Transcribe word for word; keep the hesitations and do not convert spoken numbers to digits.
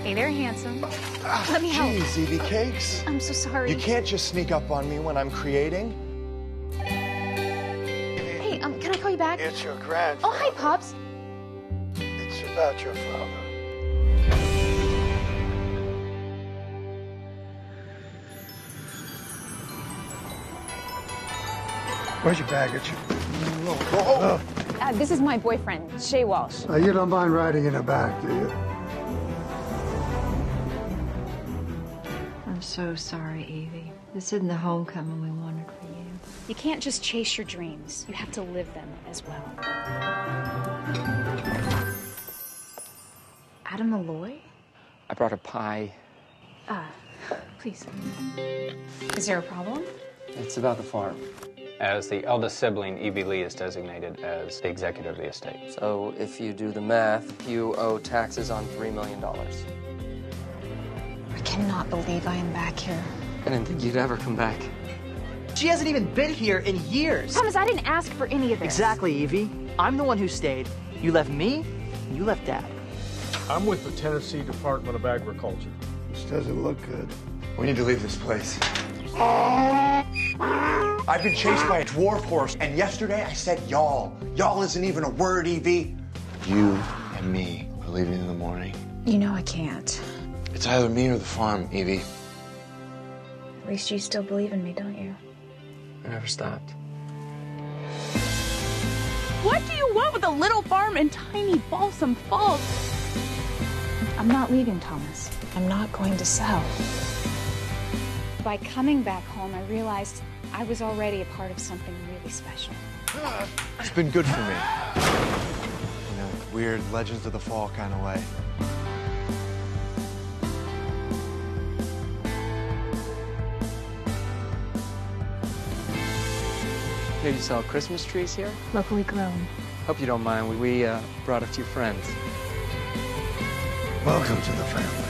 Hey there, handsome. Ah, Let me help. Geez, Evie Cakes. I'm so sorry. You can't just sneak up on me when I'm creating. Hey, um, can I call you back? It's your grandfather. Oh, hi, Pops. It's about your father. Where's your baggage? Whoa, whoa. Uh, this is my boyfriend, Shay Walsh. Uh, you don't mind riding in the back, do you? I'm so sorry, Evie. This isn't the homecoming we wanted for you. You can't just chase your dreams. You have to live them as well. Adam Malloy? I brought a pie. Ah, uh, please. Is there a problem? It's about the farm. As the eldest sibling, Evie Lee is designated as the executor of the estate. So if you do the math, you owe taxes on three million dollars. I cannot believe I am back here. I didn't think you'd ever come back. She hasn't even been here in years. Thomas, I didn't ask for any of this. Exactly, Evie. I'm the one who stayed. You left me, and you left Dad. I'm with the Tennessee Department of Agriculture. This doesn't look good. We need to leave this place. I've been chased by a dwarf horse, and yesterday I said y'all. Y'all isn't even a word, Evie. You and me are leaving in the morning. You know I can't. It's either me or the farm, Evie. At least you still believe in me, don't you? I never stopped. What do you want with a little farm in tiny Balsam Falls? I'm not leaving, Thomas. I'm not going to sell. By coming back home, I realized I was already a part of something really special. It's been good for me. You know, weird Legends of the Fall kind of way. Here, you sell Christmas trees here? Locally grown. Hope you don't mind. We, we uh, brought a few friends. Welcome to the family.